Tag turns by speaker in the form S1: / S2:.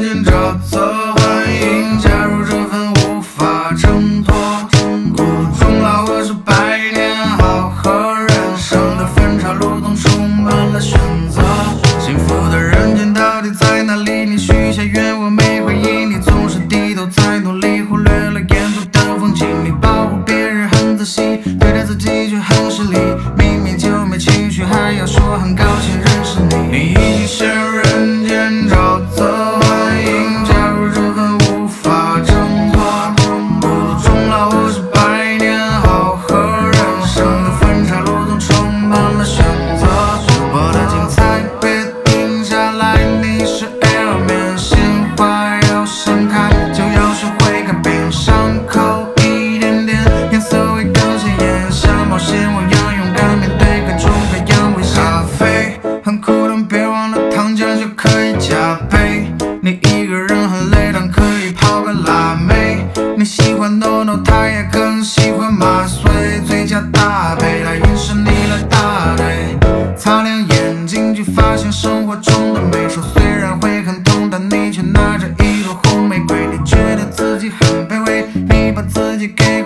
S1: 人间找错，欢迎加入这份无法挣脱。孤独终老或是百年好合，人生的分岔路总充满了选择。幸福的人间到底在哪里？你许下愿望没回应，你总是低头在努力，忽略了沿途的风景。你保护别人很仔细，对待自己却很失礼。明明就没情绪，还要说很高兴认识你。你已经陷入人间沼泽，欢迎加入这份无法挣脱。孤独终老或是百年好合，人生的分岔路总充满了选择。我的精彩别停下来，你是 Airman， 心花要盛开，就要学会改变伤口一点点，颜色会更鲜艳，像冒险我要勇敢面对各种各样危险。咖啡很苦，但别忘了糖浆就可以加倍。你一个人很累，但可以泡个辣妹。你喜欢 NONO， 他也更喜欢麻醉，最佳搭配，他晕是你来搭配。擦亮眼睛去发现生活中的美，手虽然会很痛，但你却拿着一朵红玫瑰。你觉得自己很卑微，你把自己给